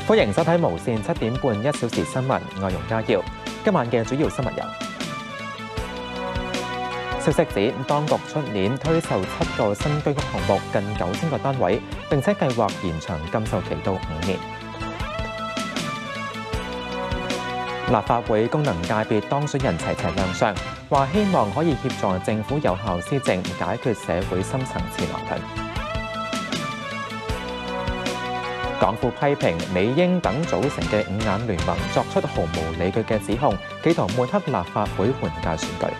歡迎收睇無線7點半1小時新聞，我係容家耀。今晚嘅主要新聞有：消息指當局出年推售7個新居屋項目，近9000個單位，並且計劃延長禁售期到5年。立法會功能界別當選人齊齊亮相，話希望可以協助政府有效施政，解決社會深層次矛盾。港府批評美英等組成嘅五眼聯盟作出毫無理據嘅指控，企圖抹黑立法會換屆選舉。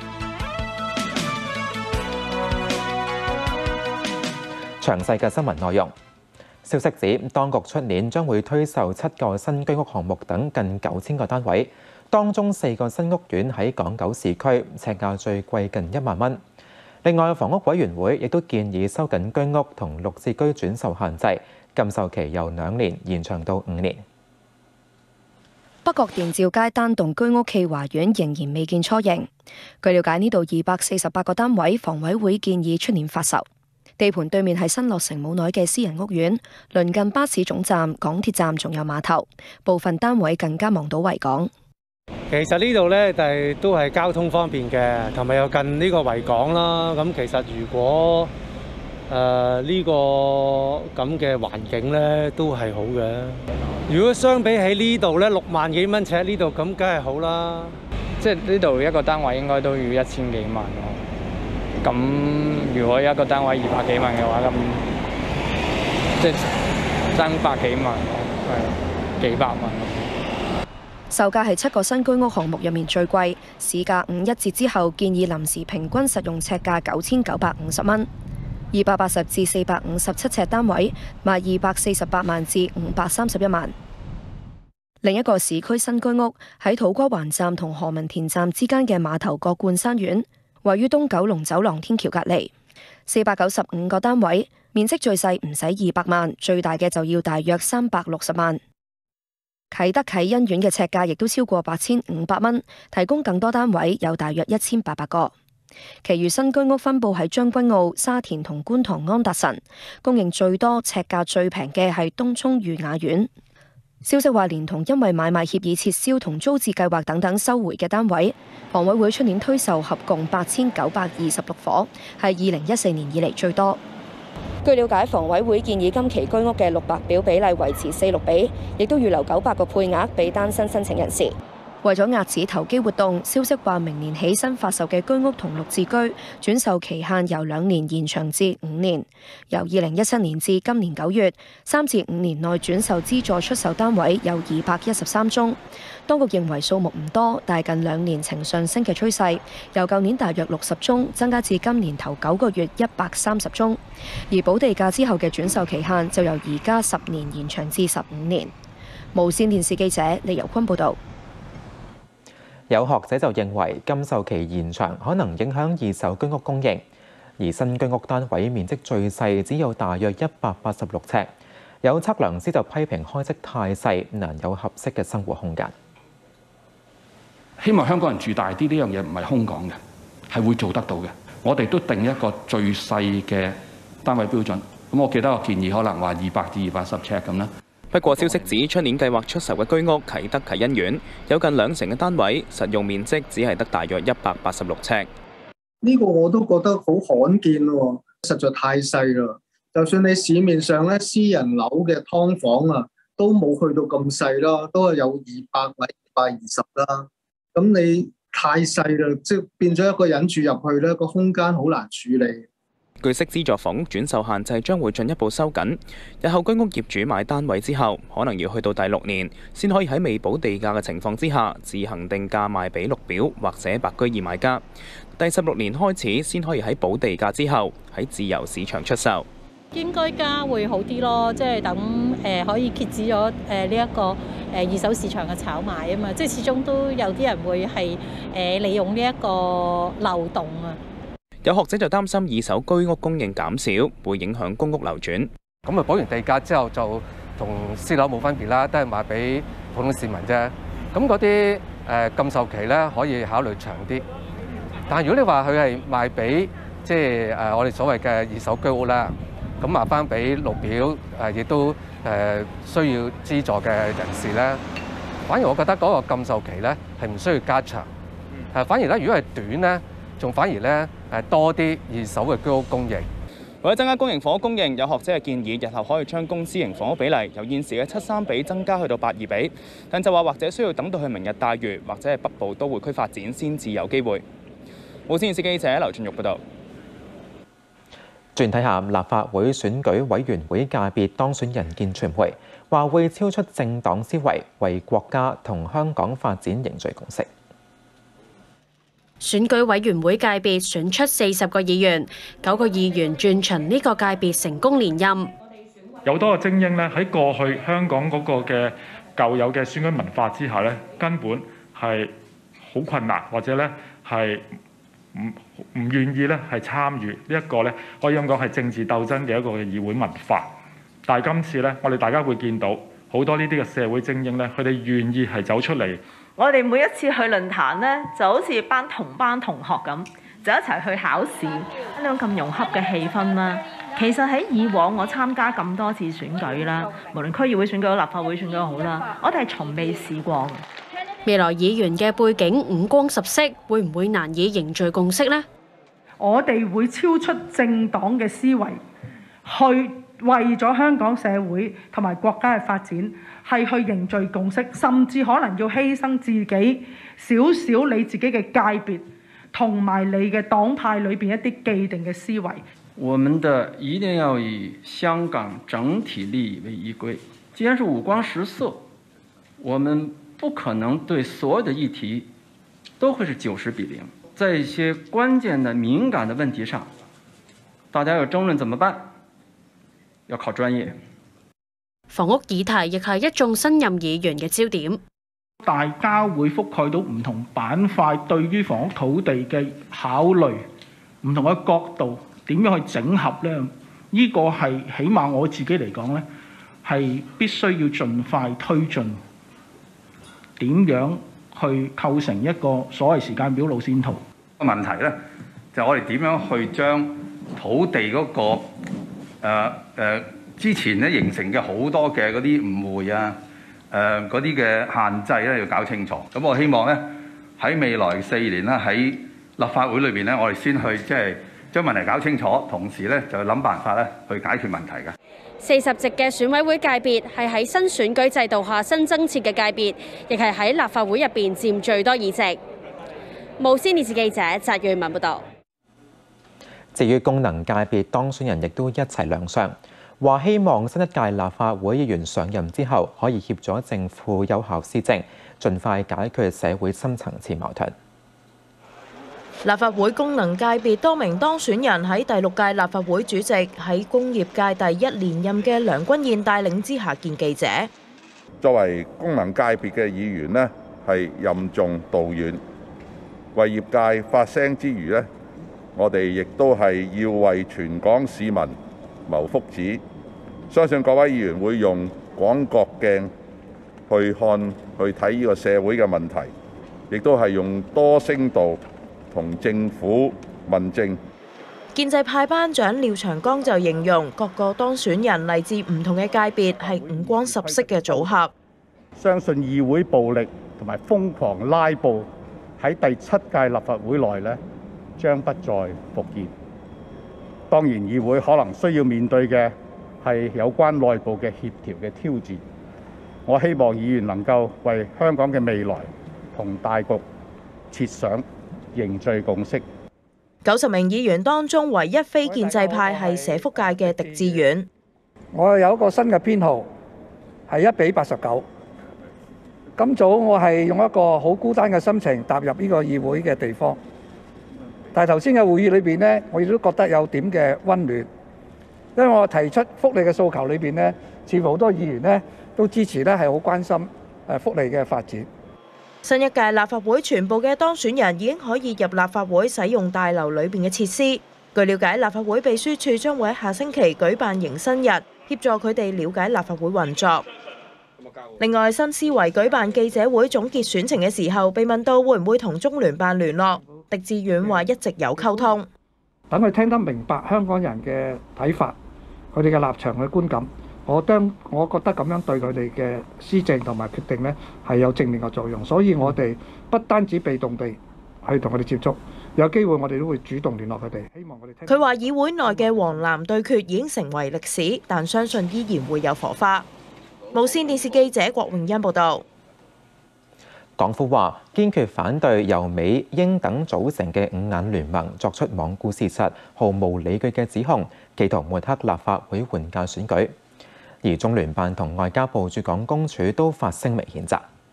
詳細嘅新聞內容。消息指，當局出年將會推售7個新居屋項目等近9000個單位，當中4個新屋苑喺港九市區，尺價最貴近1萬蚊。另外，房屋委員會亦都建議收緊居屋同綠置居轉售限制，禁售期由2年延長到5年。 北角電照街單棟居屋暨華苑仍然未見雛形。據了解，呢度248個單位，房委會建議出年發售。地盤對面係新落成冇耐嘅私人屋苑，鄰近巴士總站、港鐵站，仲有碼頭，部分單位更加望到維港。 其實呢度呢，都係交通方便嘅，同埋又近呢個維港啦。咁其實如果呢個咁嘅環境呢，都係好嘅。如果相比起呢度呢，6萬幾蚊尺呢度，咁梗係好啦。 即係呢度一個單位應該都要1000幾萬咯。咁如果一個單位200幾萬嘅話，咁即係爭100幾萬咯，係幾百萬咯。 售價係7個新居屋項目入面最貴，市價5.1折之後，建議臨時平均實用尺價9950蚊。280至457尺單位賣248萬至531萬。另一個市區新居屋喺土瓜灣站同何文田站之間嘅碼頭角冠山苑，位於東九龍走廊天橋隔離，495個單位，面積最細唔使200萬，最大嘅就要大約360萬。啟德啟欣苑嘅尺價亦都超過8500蚊，提供更多單位，有大約1800個。其餘新居屋分佈喺將軍澳、沙田同觀塘安達臣，供應最多、尺價最平嘅係東涌裕雅苑。消息話，連同因為買賣協議撤銷同租置計劃等等收回嘅單位，房委會出年推售合共8926伙，係2014年以嚟最多。據了解，房委會建議今期居屋嘅綠白表比例維持4:6比，亦都預留900個配額俾單身申請人士。為咗遏止投機活動，消息話明年起新發售嘅居屋同綠置居轉售期限由2年延長至5年，由2017年至今年9月，3至5年內轉售資助出售單位有213宗。當局認為數目唔多，但近2年呈上升嘅趨勢，由舊年大約60宗增加至今年頭9個月130宗。而補地價之後嘅轉售期限就由而家10年延長至15年。無線電視記者李柔坤報導。 有學者就認為禁售期延長可能影響二手居屋供應，而新居屋單位面積最細只有大約186尺。有測量師就批評開則太細，難有合適嘅生活空間。 希望香港人住大啲，呢樣嘢唔係空講嘅，係會做得到嘅。我哋都定一個最細嘅單位標準。咁我記得我建議可能話200至210尺咁啦。 不過消息指，出年計劃出售嘅居屋啟德啟欣苑有近2成嘅單位實用面積只係得大約186尺。 呢個我都覺得好罕見喎，實在太細啦。就算你市面上咧私人樓嘅劏房啊，都冇去到咁細啦，都係有200或220啦。咁你太細啦，即係變咗一個人住入去咧，個空間好難處理。 據悉，資助房屋轉售限制將會進一步收緊，日後居屋業主買單位之後，可能要去到第6年，先可以喺未補地價嘅情況之下，自行定價賣俾綠表或者白居二買家。第16年開始，先可以喺補地價之後，喺自由市場出售。 應該加會好啲咯，即係等可以遏止咗呢一個二手市場嘅炒賣啊嘛，即係始終都有啲人會係利用呢一個漏洞啊。 有學者就擔心二手居屋供應減少，會影響公屋流轉。 咁啊，補完地價之後就同私樓冇分別啦，都係賣俾普通市民啫。咁嗰啲禁售期咧可以考慮長啲，但係如果你話佢係賣俾即係我哋所謂嘅二手居屋啦， 咁麻煩俾綠表亦都需要資助嘅人士咧。反而我覺得嗰個禁售期咧係唔需要加長，反而咧如果係短咧，仲反而咧多啲二手嘅居屋供應。 為咗增加公營房屋供應，有學者係建議日後可以將公私營房屋比例由現時嘅7:3比增加去到8:2比，但就話或者需要等到去明日大嶼或者係北部都會區發展先至有機會。無線電視記者劉俊玉報道。 轉睇下立法會選舉委員會界別當選人見傳媒，話會超出政黨思維，為國家同香港發展凝聚共識。 選舉委員會界別選出40個議員，9個議員轉循呢個界別成功連任。 有多個精英咧喺過去香港嗰個嘅舊有嘅選舉文化之下咧，根本係好困難，或者咧係唔願意咧係參與呢一個咧，可以咁講係政治鬥爭嘅一個嘅議會文化。但係今次咧，我哋大家會見到好多呢啲嘅社會精英咧，佢哋願意係走出嚟。 我哋每一次去論壇呢，就好似班同學咁，就一齊去考試，呢種咁融洽嘅氣氛啦。其實喺以往我參加咁多次選舉啦，無論區議會選舉好、立法會選舉好啦，我哋係從未試過嘅。 未來議員嘅背景五光十色，會唔會難以凝聚共識呢？ 我哋會超出政黨嘅思維，去為咗香港社會同埋國家嘅發展，係去凝聚共識，甚至可能要犧牲自己少少你自己嘅界別同埋你嘅黨派裏邊一啲既定嘅思維。 我們的一定要以香港整體利益為依歸。既然是五光十色，我們不可能對所有的議題都會是90比0。在一些關鍵的敏感的問題上，大家有爭論怎麼辦？要靠專業。 房屋議題亦係一眾新任議員嘅焦點。 大家會覆蓋到唔同板塊對於房屋土地嘅考慮，唔同嘅角度點樣去整合呢？呢個係起碼我自己嚟講呢，係必須要盡快推進。點樣去構成一個所謂時間表路線圖？ 問題呢，就我哋點樣去將土地嗰個之前咧形成嘅好多嘅嗰啲誤會啊，嗰啲嘅限制咧要搞清楚。咁我希望咧喺未來4年咧喺立法會裏邊咧，我哋先去即係將問題搞清楚，同時咧就諗辦法咧去解決問題嘅。 40席嘅選委會界別係喺新選舉制度下新增設嘅界別，亦係喺立法會入邊佔最多議席。無線電視記者翟瑞文報道。 至於功能界別當選人亦都一齊亮相，話希望新一屆立法會議員上任之後，可以協助政府有效施政，盡快解決社會深層次矛盾。 立法會功能界別多名當選人喺第6屆立法會主席喺工業界第1連任嘅梁君彥帶領之下見記者。 作為功能界別嘅議員呢，係任重道遠，為業界發聲之餘呢，我哋亦都係要為全港市民謀福祉。相信各位議員會用廣角鏡去睇呢個社會嘅問題，亦都係用多聲道同政府問政。 建制派班長廖長江就形容各個當選人嚟自唔同嘅界別，係五光十色嘅組合。 相信議會暴力同埋瘋狂拉布喺第7屆立法會內呢，將不再復見。當然，議會可能需要面對嘅係有關內部嘅協調嘅挑戰。我希望議員能夠為香港嘅未來同大局設想，凝聚共識。 90名議員當中，唯一非建制派係社福界嘅狄志遠。 我有一個新嘅編號，係1比89。今早我係用一個好孤單嘅心情踏入呢個議會嘅地方，但係頭先嘅會議裏邊呢，我亦都覺得有點嘅溫暖，因為我提出福利嘅訴求裏邊呢，似乎好多議員呢都支持呢，係好關心福利嘅發展。 新一屆立法會全部嘅當選人已經可以入立法會使用大樓裏邊嘅設施。據了解，立法會秘書處將會喺下星期舉辦迎新日，協助佢哋了解立法會運作。另外，新思維舉辦記者會總結選情嘅時候，被問到會唔會同中聯辦聯絡，狄志遠話一直有溝通， 等佢聽得明白香港人嘅睇法， 佢哋嘅立場嘅觀感。我覺得咁樣對佢哋嘅施政同埋決定呢係有正面嘅作用，所以我哋不單止被動地去同佢哋接觸，有機會我哋都會主動聯絡佢哋，希望佢哋聽。 佢話議會內嘅黃藍對決已經成為歷史，但相信依然會有火花。無線電視記者郭詠欣報導。 港府話堅決反對由美、英等組成嘅五眼聯盟作出罔顧事實、毫無理據嘅指控，企圖抹黑立法會換屆選舉。而中聯辦同外交部駐港公署都發聲明譴責。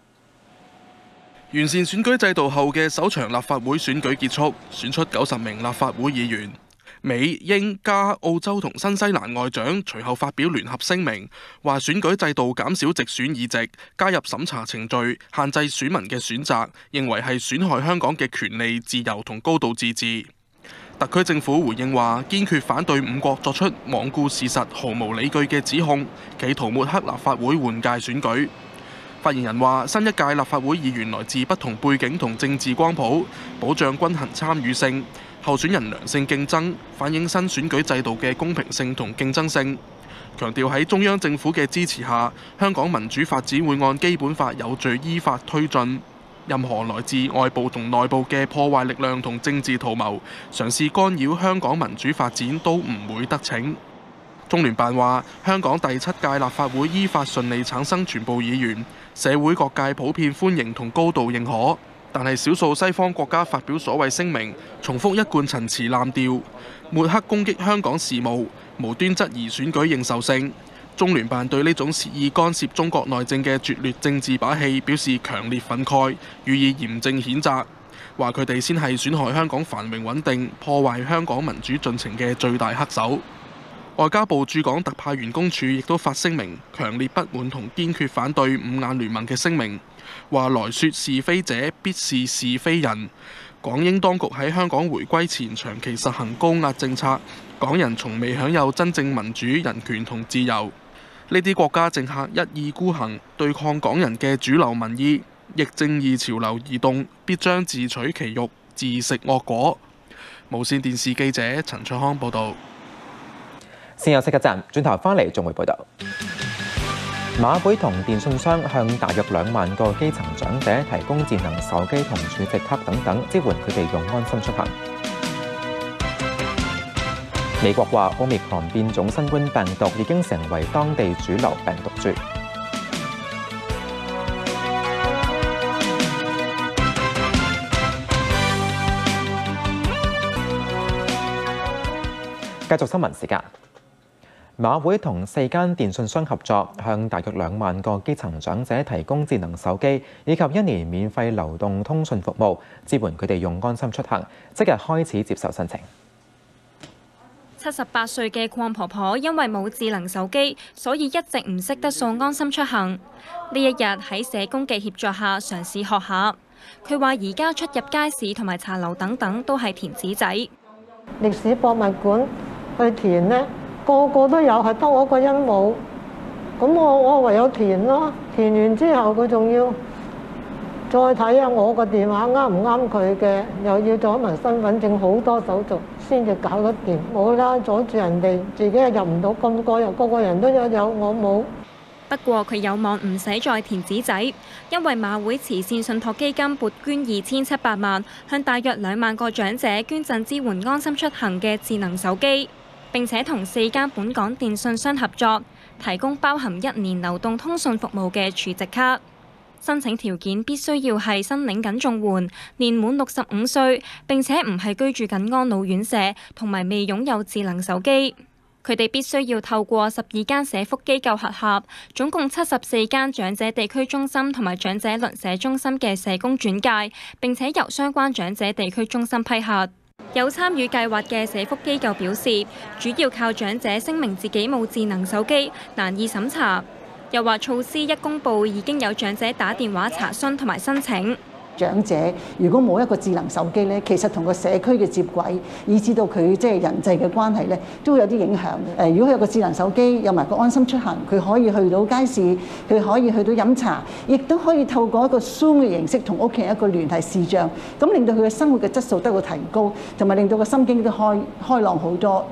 完善選舉制度後嘅首場立法會選舉結束，選出90名立法會議員。美、英、加、澳洲同新西蘭外長隨後發表聯合聲明，話選舉制度減少直選議席，加入審查程序，限制選民嘅選擇，認為係損害香港嘅權利、自由同高度自治。特區政府回應話，堅決反對五國作出罔顧事實、毫無理據嘅指控，企圖抹黑立法會換屆選舉。發言人話，新一屆立法會議員來自不同背景同政治光譜，保障均衡參與性，候選人良性競爭，反映新選舉制度嘅公平性同競爭性。強調喺中央政府嘅支持下，香港民主發展會按基本法有序依法推進。任何來自外部同內部嘅破壞力量同政治圖謀，嘗試干擾香港民主發展都唔會得逞。中聯辦話，香港第7屆立法會依法順利產生全部議員，社會各界普遍歡迎同高度認可。但係少數西方國家發表所謂聲明，重複一貫陳詞濫調，抹黑攻擊香港事務，無端質疑選舉認受性。中聯辦對呢種肆意干涉中國內政嘅拙劣政治把戲表示強烈憤慨，予以嚴正譴責，話佢哋先係損害香港繁榮穩定、破壞香港民主進程嘅最大黑手。外交部駐港特派員公署亦都發聲明，強烈不滿同堅決反對五眼聯盟嘅聲明，話來說是非者必是是非人。港英當局喺香港回歸前長期實行高壓政策，港人從未享有真正民主、人權同自由。呢啲國家政客一意孤行，對抗港人嘅主流民意，逆正義潮流而動，必將自取其辱，自食惡果。無線電視記者陳卓康報導。 先休息一陣，轉頭翻嚟仲會報導。馬會同電訊商向大約2萬個基層長者提供智能手機同儲值卡等等，支援佢哋用安心出行。美國話，Omicron變種新冠病毒已經成為當地主流病毒株。繼續新聞時間。馬會同4間電訊商合作，向大約2萬個基層長者提供智能手機以及1年免費流動通訊服務，支援佢哋用安心出行。即日開始接受申請。 78歲嘅鄺婆婆因為冇智能手機，所以一直唔識得掃安心出行。呢一日喺社工嘅協助下嘗試學下。佢話而家出入街市同埋茶樓等等都係填紙仔。 歷史博物館去填呢，個個都有，係得我一個人冇。咁我唯有填咯。填完之後佢仲要再睇下我個電話啱唔啱佢嘅，又要攞埋身份證，好多手續先至搞得掂。冇啦，阻住人哋，自己又入唔到，咁個個人都有，我冇。 不過佢有望唔使再填紙仔，因為馬會慈善信託基金撥捐2700萬，向大約2萬個長者捐贈支援安心出行嘅智能手機，並且同4間本港電訊商合作，提供包含1年流動通訊服務嘅儲值卡。申請條件必須要係申領緊綜援、年滿65歲，並且唔係居住緊安老院舍，同埋未擁有智能手機。佢哋必須要透過12間社福機構轄下，總共74間長者地區中心同埋長者鄰舍中心嘅社工轉介，並且由相關長者地區中心批核。有參與計劃嘅社福機構表示，主要靠長者聲明自己冇智能手機，難以審查。又話措施一公佈，已經有長者打電話查詢同埋申請。 長者如果冇一個智能手機咧，其實同個社區嘅接軌，以至到佢即係人際嘅關係咧，都會有啲影響嘅。如果佢有個智能手機，有埋個安心出行，佢可以去到街市，佢可以去到飲茶，亦都可以透過一個 Zoom 嘅形式同屋企人一個聯繫視像，咁令到佢嘅生活嘅質素得到提高，同埋令到個心境都開朗好多。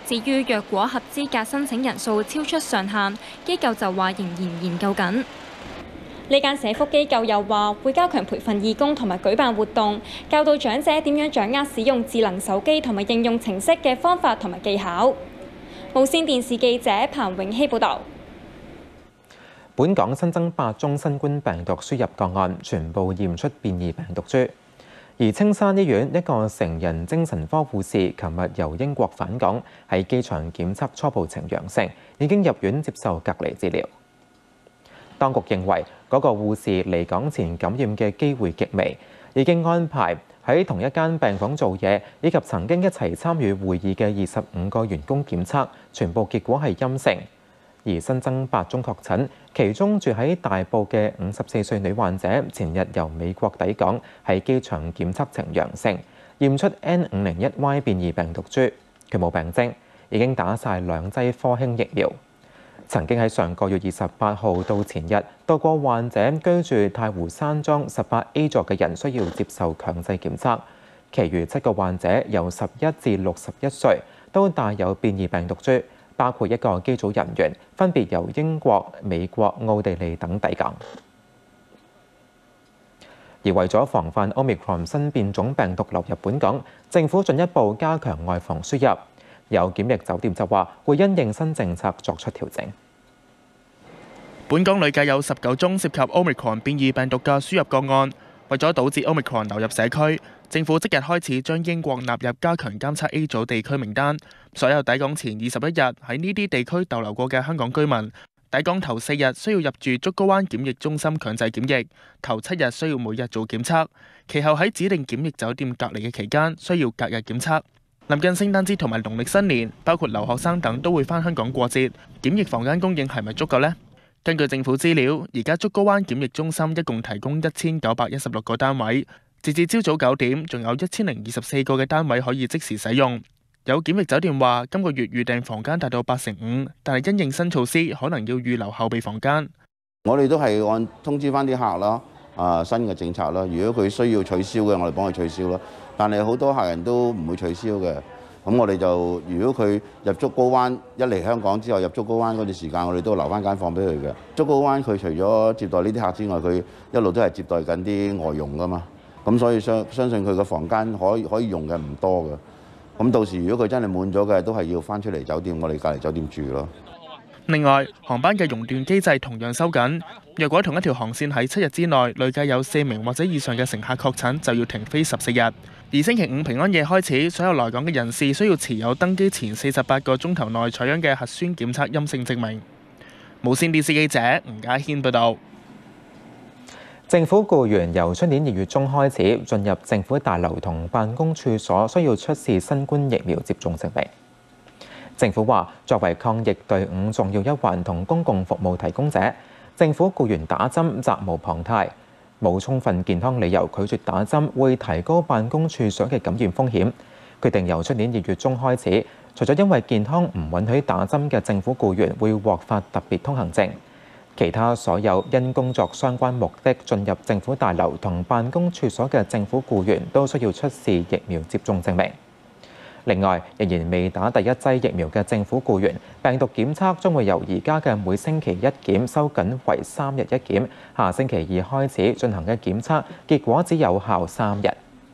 至於若果合資格申請人數超出上限，機構就話仍然研究緊。呢間社福機構又話會加強培訓義工同埋舉辦活動，教導長者點樣掌握使用智能手機同埋應用程式嘅方法同埋技巧。無線電視記者彭永熙報導。 本港新增8宗新冠病毒輸入個案，全部驗出變異病毒株。而青山醫院一個成人精神科護士，琴日由英國返港，喺機場檢測初步呈陽性，已經入院接受隔離治療。當局認為嗰個護士離港前感染嘅機會極微，已經安排喺同一間病房做嘢，以及曾經一齊參與會議嘅25個員工檢測，全部結果係陰性。而新增8宗確診，其中住喺大埔嘅54歲女患者，前日由美國抵港，喺機場檢測呈陽性，驗出 N501Y 變異病毒株，佢冇病徵，已經打晒2劑科興疫苗。曾經喺上個月28號到前日到過患者居住太湖山莊18A 座嘅人需要接受強制檢測，其餘7個患者由11至61歲，都帶有變異病毒株，包括1個機組人員，分別由英國、美國、奧地利等抵港。而為咗防範 Omicron 新變種病毒流入本港，政府進一步加強外防輸入。有檢疫酒店就話會因應新政策作出調整。 本港累計有19宗涉及 Omicron 變異病毒嘅輸入個案，為咗導致 Omicron 流入社區，政府即日開始將英國納入加強監測 A 組地區名單。所有抵港前21日喺呢啲地區逗留過嘅香港居民，抵港頭4日需要入住竹篙灣檢疫中心強制檢疫，頭7日需要每日做檢測，其後喺指定檢疫酒店隔離嘅期間需要隔日檢測。臨近聖誕節同埋農曆新年，包括留學生等都會返香港過節，檢疫房間供應係咪足夠呢？根據政府資料，而家竹篙灣檢疫中心一共提供1916個單位，截至朝早9點，仲有1024個嘅單位可以即時使用。有檢疫酒店話，今個月預訂房間達到85%，但係因應新措施，可能要預留後備房間。 我哋都係按通知翻啲客啦，新嘅政策啦。如果佢需要取消嘅，我哋幫佢取消啦。但係好多客人都唔會取消嘅，咁我哋就如果佢入竹篙灣一嚟香港之後入竹篙灣嗰段時間，我哋都留翻間房俾佢嘅。竹篙灣佢除咗接待呢啲客之外，佢一路都係接待緊啲外傭噶嘛，咁所以相信佢個房間可以用嘅唔多嘅。咁到時如果佢真係滿咗嘅，都係要翻出嚟酒店，我哋隔離酒店住咯。 另外，航班嘅熔斷機制同樣收緊。若果同一條航線喺7日之內累計有4名或者以上嘅乘客確診，就要停飛14日。而星期5平安夜開始，所有來港嘅人士需要持有登機前48個鐘頭內採樣嘅核酸檢測陰性證明。無線電視記者吳家軒報導。 政府僱員由出年2月中開始進入政府大樓同辦公處所，需要出示新冠疫苗接種證明。政府話，作為抗疫隊伍重要一環同公共服務提供者，政府僱員打針責無旁貸，冇充分健康理由拒絕打針，會提高辦公處所嘅感染風險。決定由出年2月中開始，除咗因為健康唔允許打針嘅政府僱員會獲發特別通行證，其他所有因工作相關目的進入政府大樓同辦公處所嘅政府僱員都需要出示疫苗接種證明。另外，仍然未打第1劑疫苗嘅政府僱員，病毒檢測將會由而家嘅每星期1檢收緊為3日1檢，下星期2開始進行嘅檢測結果只有效3日。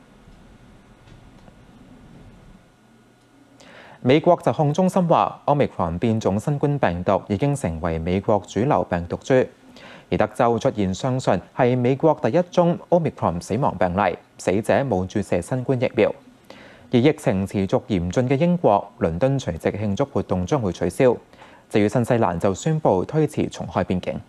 美國疾控中心話 ，Omicron 變種新冠病毒已經成為美國主流病毒株，而德州出現相信係美國第1宗 Omicron 死亡病例，死者冇注射新冠疫苗。而疫情持續嚴峻嘅英國，倫敦除夕慶祝活動將會取消。至於新西蘭就宣布推遲重開邊境。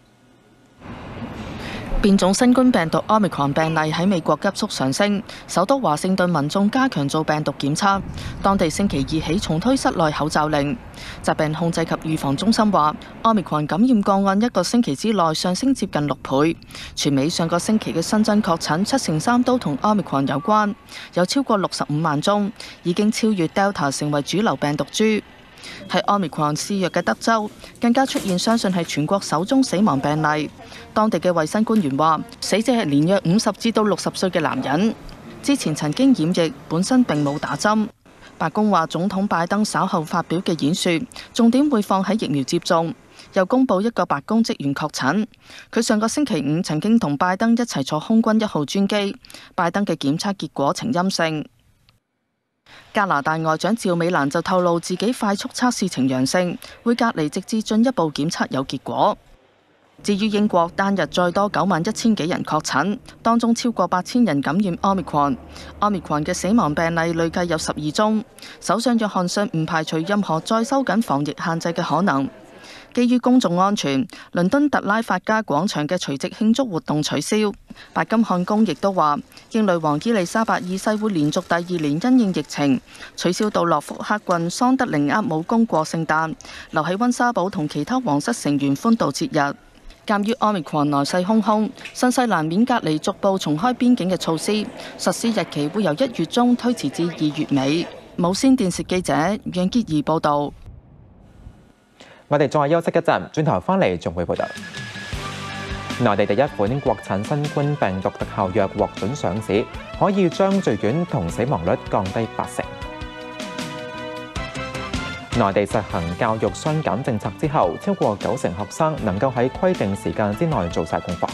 變種新冠病毒 Omicron 病例喺美國急速上升，首都華盛頓民眾加強做病毒檢測。當地星期2起重推室內口罩令。疾病控制及預防中心話 ，Omicron 感染個案1個星期之內上升接近6倍。全美上個星期嘅新增確診73%都同 Omicron 有關，有超過65萬宗，已經超越 Delta 成為主流病毒株。喺 Omicron 肆虐嘅德州，更加出現相信係全國首宗死亡病例。當地嘅衛生官員話，死者係年約50至到60歲嘅男人，之前曾經染疫，本身並冇打針。 白宮話，總統拜登稍後發表嘅演說，重點會放喺疫苗接種。又公布一個白宮職員確診，佢上個星期五曾經同拜登一齊坐空軍1號專機，拜登嘅檢測結果呈陰性。加拿大外長趙美蘭就透露自己快速測試呈陽性，會隔離直至進一步檢測有結果。至於英國單日再多91000幾人確診，當中超過8000人感染 Omicron。Omicron 嘅死亡病例累計有12宗。首相約翰遜唔排除任何再收緊防疫限制嘅可能。基於公眾安全，倫敦特拉法加廣場嘅除夕慶祝活動取消。白金漢宮亦都話，英女王伊麗莎白二世會連續第2年因應疫情，取消到諾福克郡桑德靈厄姆宮過聖誕，留喺溫莎堡同其他皇室成員歡度節日。鑑於 Omicron 來勢洶洶，新西蘭免隔離逐步重開邊境嘅措施，實施日期會由1月中推遲至2月尾。無線電視記者楊潔儀報導。 我哋再休息一陣，轉頭返嚟仲會報道。內地第一款國產新冠病毒特效藥獲准上市，可以將住院同死亡率降低80%。內地實行教育雙減政策之後，超過90%學生能夠喺規定時間之內做晒功課。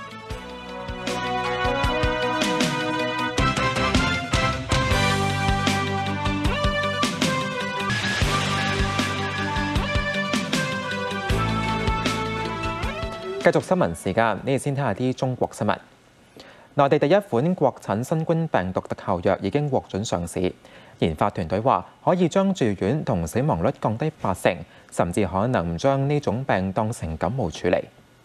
繼續新聞時間，呢度先睇下啲中國新聞。內地第一款國產新冠病毒特效藥已經獲准上市，研發團隊話可以將住院同死亡率降低80%，甚至可能唔將呢種病當成感冒處理。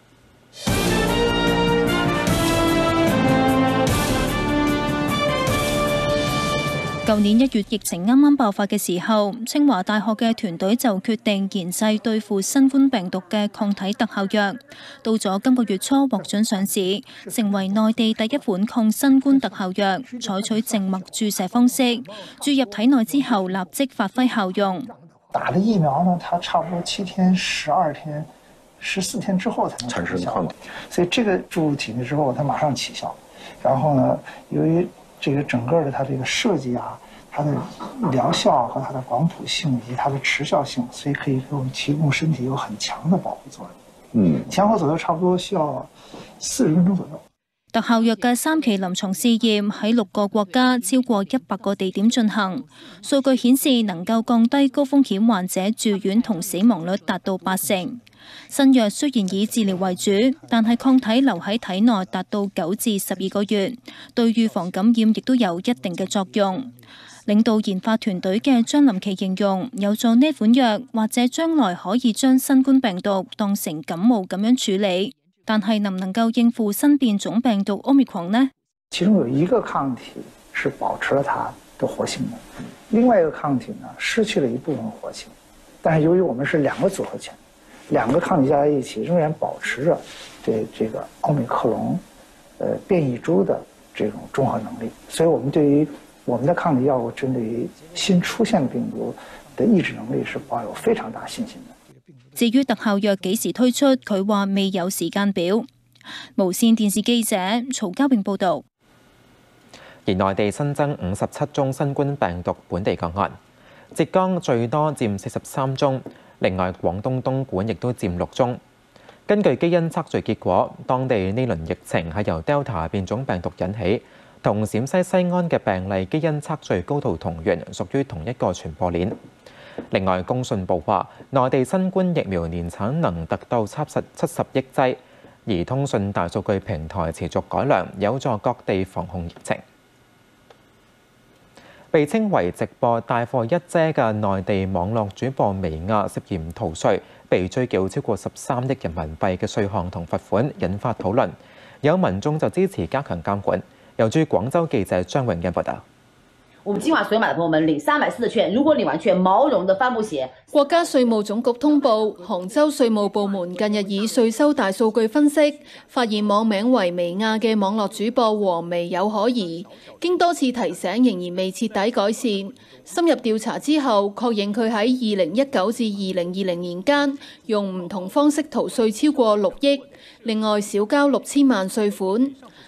舊年1月疫情啱啱爆發嘅時候，清華大學嘅團隊就決定研製對付新冠病毒嘅抗體特效藥，到咗今個月初獲准上市，成為內地第一款抗新冠特效藥，採取靜脈注射方式，注入體內之後立即發揮效用。 打的疫苗呢，它差不多7天、12天、14天之後才能產生效果，所以這個注入體內之後，它馬上起效。然後呢，由於這個整個的它這個設計啊，它的療效和它的廣譜性以及它的持效性，所以可以給我們提供身體有很強的保護作用。前後左右差不多需要40分鐘左右。 特效藥嘅3期臨床試驗喺6個國家超過100個地點進行，數據顯示能夠降低高風險患者住院同死亡率達到80%。新藥雖然以治療為主，但係抗體留喺體內達到9至12個月，對預防感染亦都有一定嘅作用。領導研發團隊嘅張林琪形容，有助呢款藥或者將來可以將新冠病毒當成感冒咁樣處理，但係能唔能夠應付新變種病毒 Omicron 呢？ 其中有一個抗體是保持了它的活性的，另外一個抗體呢失去了一部分活性，但是由於我們是2個組合拳，2個抗體加在一起，仍然保持着這個奧密克戎變異株的這種中和能力，所以我們對於我們的抗體藥物針對於新出現的病毒的抑制能力是抱有非常大信心的。 至於特效藥幾時推出，佢話未有時間表。無線電視記者曹家榮報導。 而內地新增57宗新冠病毒本地個案，浙江最多佔43宗，另外廣東東莞亦都佔6宗。根據基因測序結果，當地呢輪疫情係由 Delta 變種病毒引起，同陝西西安嘅病例基因測序高度同源，屬於同一個傳播鏈。另外，工信部話，內地新冠疫苗年產能達到70億劑，而通訊大數據平台持續改良，有助各地防控疫情。被稱為直播帶貨一姐嘅內地網絡主播薇婭涉嫌逃稅，被追繳超過13億人民幣嘅稅項同罰款，引發討論。有民眾就支持加強監管。由駐廣州記者張永欣報道。 我們計劃隨買的朋友們領300次的券，如果領完券，毛絨的帆布鞋。 國家稅務總局通報，杭州稅務部門近日以稅收大數據分析，發現網名為薇婭嘅網絡主播黃薇有可疑，經多次提醒仍然未徹底改善。深入調查之後，確認佢喺2019至2020年間用唔同方式逃稅超過6億，另外少交6000萬稅款。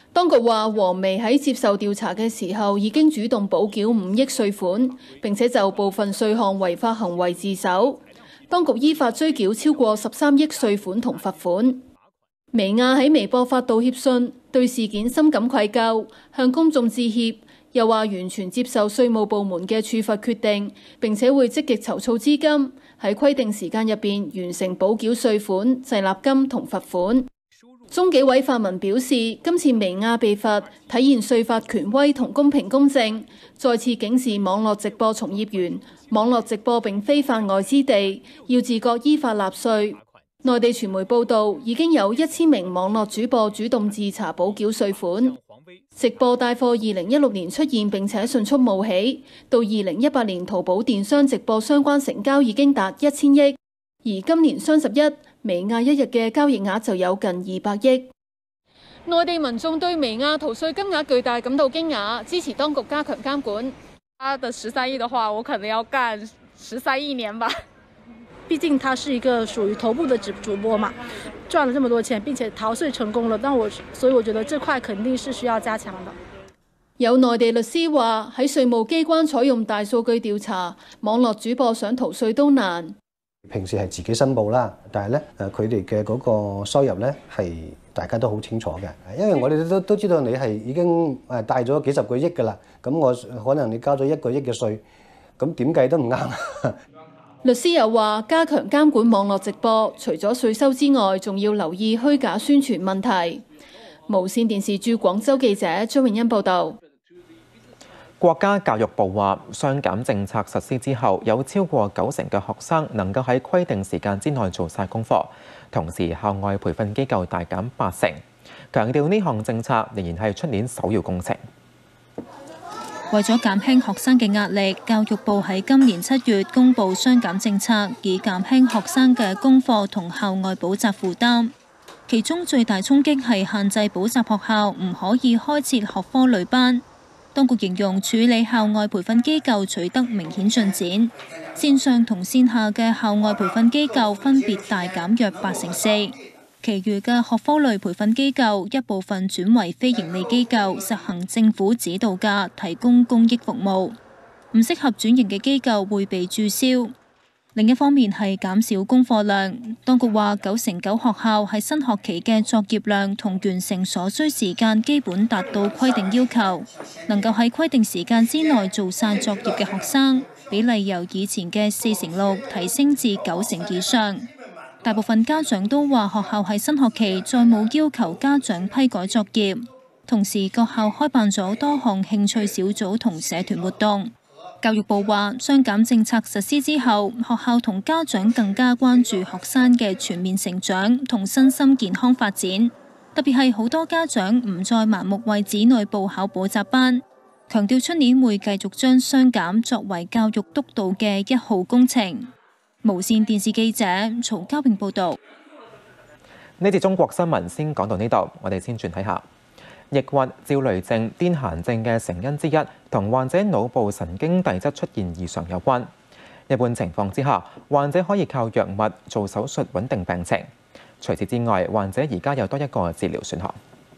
當局話，黃薇喺接受調查嘅時候已經主動補繳5億稅款，並且就部分稅項違法行為自首。當局依法追繳超過13億稅款同罰款。薇婭喺微博發道歉信，對事件深感愧疚，向公眾致歉，又話完全接受稅務部門嘅處罰決定，並且會積極籌措資金，喺規定時間入邊完成補繳稅款、滯納金同罰款。中紀委發文表示，今次薇婭被罰，體現稅法權威同公平公正，再次警示網絡直播從業員，網絡直播並非法外之地，要自覺依法納稅。內地傳媒報道，已經有1000名網絡主播主動自查補繳稅款。直播帶貨2016年出現並且迅速冒起，到2018年淘寶電商直播相關成交已經達1000億，而今年雙11，薇婭一日嘅交易額就有近200億。內地民眾對薇婭逃稅金額巨大感到驚訝，支持當局加強監管。 他的13億的話，我可能要幹13億年吧。畢竟他是一個屬於頭部的主播嘛，賺了這麼多錢，並且逃稅成功了，所以我覺得這塊肯定是需要加強的。 有內地律師話，喺稅務機關採用大數據調查，網絡主播想逃稅都難。 平時係自己申報啦，但係咧佢哋嘅嗰個收入咧係大家都好清楚嘅，因為我哋都知道你係已經帶咗幾十個億㗎啦，咁我可能你交咗1個億嘅稅，咁點計都唔啱。 律師又話，加強監管網絡直播，除咗稅收之外，仲要留意虛假宣傳問題。無線電視駐廣州記者張永欣報導。 國家教育部話，雙減政策實施之後，有超過90%嘅學生能夠喺規定時間之內做晒功課，同時校外培訓機構大減80%，強調呢項政策仍然係出年首要工程。 為咗減輕學生嘅壓力，教育部喺今年7月公布雙減政策，以減輕學生嘅功課同校外補習負擔。其中最大衝擊係限制補習學校唔可以開設學科類班。當局形容處理校外培訓機構取得明顯進展，線上同線下嘅校外培訓機構分別大減約84%。其餘嘅學科類培訓機構一部分轉為非營利機構，實行政府指導價，提供公益服務。唔適合轉型嘅機構會被註銷。另一方面係減少功課量，當局話99%學校喺新學期嘅作業量同完成所需時間基本達到規定要求，能夠喺規定時間之內做晒作業嘅學生比例由以前嘅4%6提升至90%以上。大部分家長都話學校喺新學期再冇要求家長批改作業，同時各校開辦咗多項興趣小組同社團活動。教育部話，雙減政策實施之後，學校同家長更加關注學生嘅全面成長同身心健康發展，特別係好多家長唔再盲目為子女報考補習班，強調出年會繼續將雙減作為教育督導嘅1號工程。無線電視記者曹家榮報導。 呢節中國新聞先講到呢度，我哋先轉睇下。抑鬱、焦慮症、癲癇症嘅成因之一，同患者腦部神經遞質出現異常有關。一般情況之下，患者可以靠藥物做手術穩定病情。除此之外，患者而家有多一個治療選項。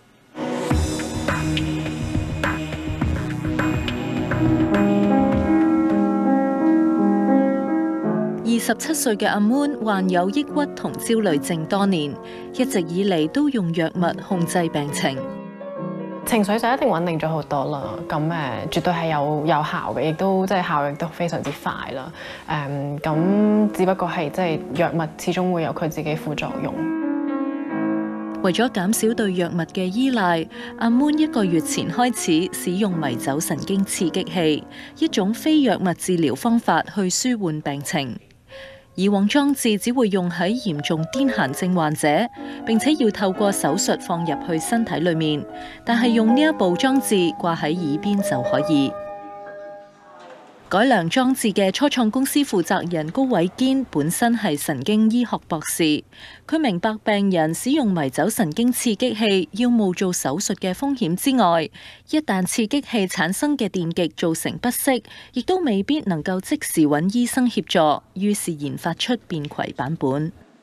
27歲嘅阿 Moon 患有抑鬱同焦慮症多年，一直以嚟都用藥物控制病情。 情緒就一定穩定咗好多啦，咁絕對係有效嘅，亦都即係效力都非常之快啦。咁只不過係即係藥物始終會有佢自己副作用。 為咗減少對藥物嘅依賴，阿 Moon 1個月前開始使用迷走神經刺激器，一種非藥物治療方法去舒緩病情。以往裝置只會用喺嚴重癲癇症患者，並且要透過手術放入去身體裏面，但係用呢一部裝置掛喺耳邊就可以。改良裝置嘅初創公司負責人高偉堅本身係神經醫學博士，佢明白病人使用迷走神經刺激器要冒做手術嘅風險之外，一旦刺激器產生嘅電極造成不適，亦都未必能夠即時揾醫生協助，於是研發出便攜版本。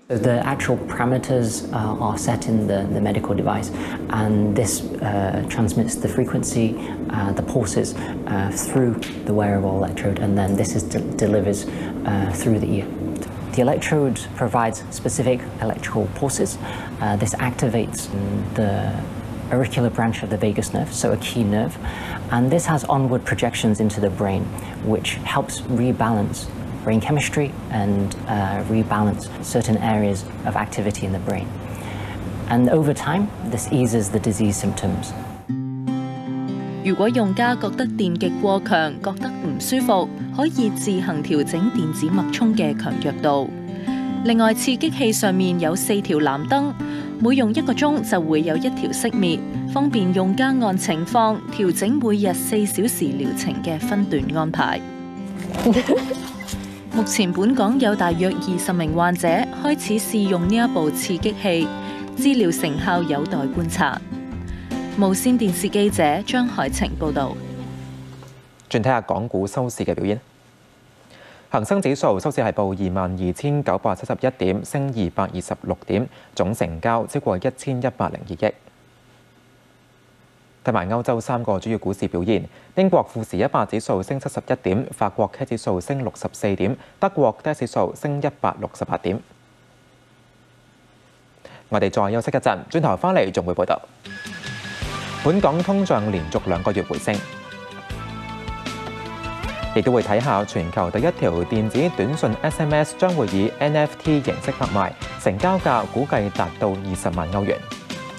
The actual parameters are set in the medical device, and this transmits the frequency, the pulses through the wearable electrode, and then this is delivers through the ear. The electrode provides specific electrical pulses. This activates the auricular branch of the vagus nerve, so a key nerve, and this has onward projections into the brain, which helps rebalance brain chemistry and rebalance certain areas of activity in the brain. And over time, this eases the disease symptoms. 如果用家覺得電極過強，覺得唔舒服，可以自行調整電子脈衝嘅強弱度。另外，刺激器上面有4條藍燈，每用1個鐘就會有1條熄滅，方便用家按情況調整每日4小時療程嘅分段安排。目前本港有大約20名患者開始試用呢一部刺激器，治療成效有待觀察。無線電視記者張海晴報導。 轉睇下港股收市嘅表現，恒生指數收市係報22,971點，升226點，總成交超過1102億。睇埋歐洲3個主要股市表現，英國富時100指數升71點，法國 CAC 指數升64點，德國 DAX 指數升168點。我哋再休息一陣，轉頭翻嚟仲會報道。本港通脹連續2個月回升，亦都會睇下全球第一條電子短訊 SMS 將會以 NFT 形式拍賣，成交價估計達到20萬歐元。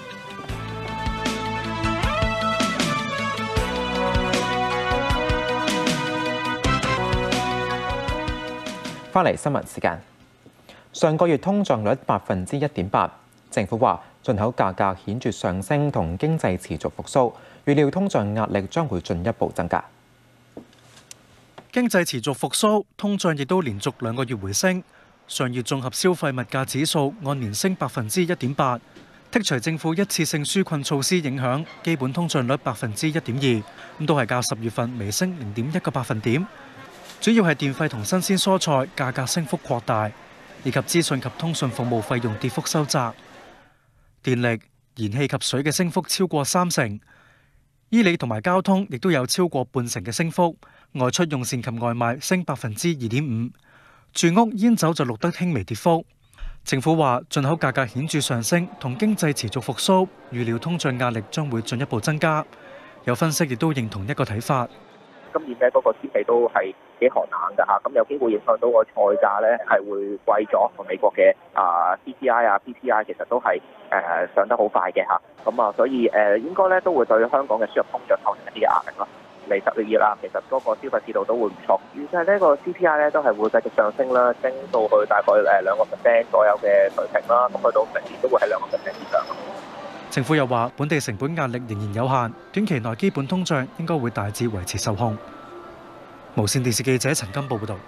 翻嚟新聞時間，上個月通脹率1.8%，政府話進口價格顯著上升同經濟持續復甦，預料通脹壓力將會進一步增加。 經濟持續復甦，通脹亦都連續2個月回升。上月綜合消費物價指數按年升1.8%，剔除政府一次性紓困措施影響，基本通脹率1.2%，咁都係較10月份微升0.1個百分點。主要係電費同新鮮蔬菜價格升幅擴大，以及資訊及通訊服務費用跌幅收窄。電力、燃氣及水嘅升幅超過3成，衣履同埋交通亦都有超過半成嘅升幅。外出用膳及外賣升2.5%，住屋、煙酒就錄得輕微跌幅。政府話進口價格顯著上升同經濟持續復甦，預料通脹壓力將會進一步增加。有分析亦都認同一個睇法。 今年咧嗰個天氣都係幾寒冷㗎嚇，咁有機會影響到個菜價咧係會貴咗。同美國嘅CPI PPI 其實都係上得好快嘅嚇，咁所以應該咧都會對香港嘅輸入通脹構成一啲壓力咯。嚟10月啦，其實嗰個消費市道都會唔錯，預計呢個 CPI 咧都係會繼續上升啦，升到去大概2% 左右嘅水平啦，咁去到明年都會係2% 以上。 政府又話，本地成本壓力仍然有限，短期內基本通脹應該會大致維持受控。無線電視記者陳金寶報導。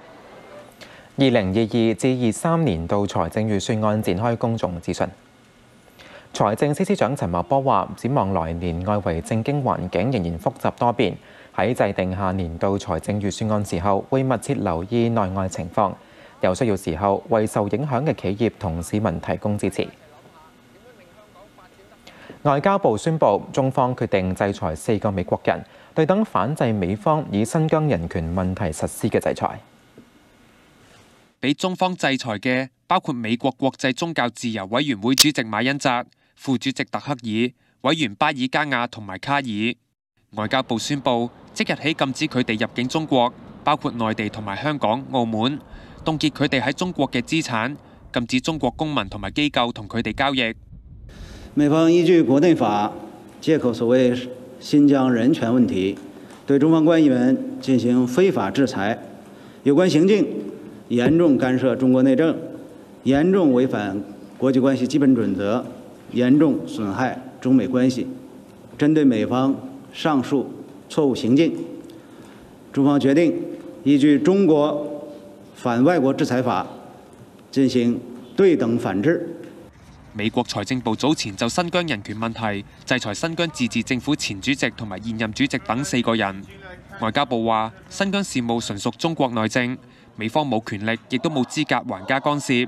2022至23年度財政預算案展開公眾諮詢。財政司司長陳茂波話：展望來年外圍政經環境仍然複雜多變，喺制定下年度財政預算案時候，會密切留意內外情況，有需要時候為受影響嘅企業同市民提供支持。外交部宣布，中方決定制裁4個美國人，對等反制美方以新疆人權問題實施嘅制裁。 被中方制裁嘅包括美國國際宗教自由委員會主席馬恩澤、副主席特克爾、委員巴爾加亞同埋卡爾。外交部宣布，即日起禁止佢哋入境中國，包括內地同埋香港、澳門，凍結佢哋喺中國嘅資產，禁止中國公民同埋機構同佢哋交易。 美方依據國內法，借口所謂新疆人權問題，對中方官員進行非法制裁，有關行徑嚴重干涉中國內政，嚴重違反國際關係基本準則，嚴重損害中美關係。針對美方上述錯誤行徑，中方決定依據中國反外國制裁法進行對等反制。 美國財政部早前就新疆人權問題制裁新疆自治政府前主席同埋現任主席等4個人。外交部話，新疆事務純屬中國內政，美方冇權力，亦都冇資格橫加干涉。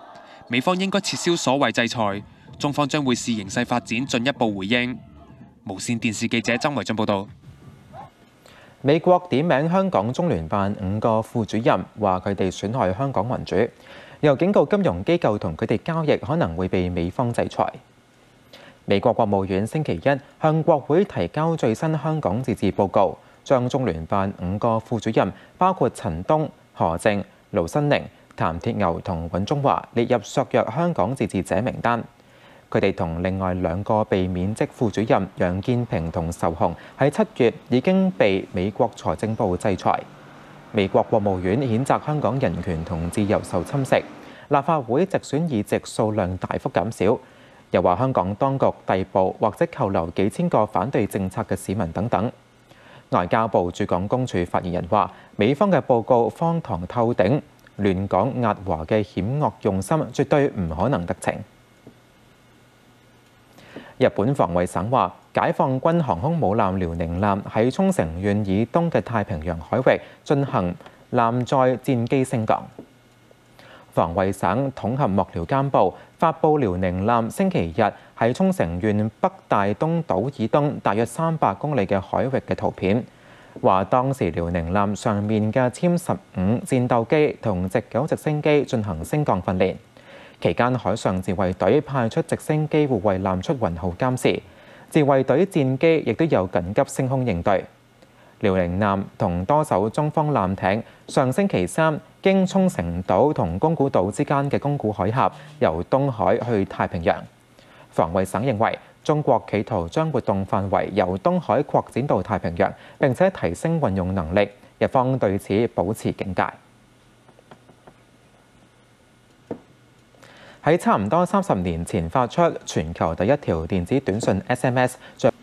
美方應該撤銷所謂制裁，中方將會視形勢發展進一步回應。無線電視記者曾維俊報導。 美國點名香港中聯辦5個副主任，話佢哋損害香港民主，又警告金融機構同佢哋交易可能會被美方制裁。美國國務院星期一向國會提交最新香港自治報告，將中聯辦5個副主任，包括陳東、何靖、盧新寧、譚鐵牛同尹中華列入削弱香港自治者名單。佢哋同另外2個被免職副主任楊建平同仇鴻喺7月已經被美國財政部制裁。美國國務院譴責香港人權同自由受侵蝕，立法會直選議席數量大幅減少，又話香港當局逮捕或者扣留幾千個反對政策嘅市民等等。外交部駐港公署發言人話：美方嘅報告荒唐透頂，亂港壓華嘅險惡用心絕對唔可能得逞。日本防衛省話，解放軍航空母艦遼寧艦喺沖繩縣以東嘅太平洋海域進行艦載戰機升降。防衛省統合幕僚監部發布遼寧艦星期日喺沖繩縣北大東島以東大約300公里嘅海域嘅圖片，話當時遼寧艦上面嘅殲15戰鬥機同直9直升機進行升降訓練。期間，海上自衛隊派出直升機護衛艦出雲號監視，自衛隊戰機亦都有緊急升空應對。遼寧艦同多艘中方艦艇上星期3經沖繩島同宮古島之間嘅宮古海峽，由東海去太平洋。防衛省認為，中國企圖將活動範圍由東海擴展到太平洋，並且提升運用能力，日方對此保持警戒。喺差唔多30年前發出全球第一條電子短訊 SMS。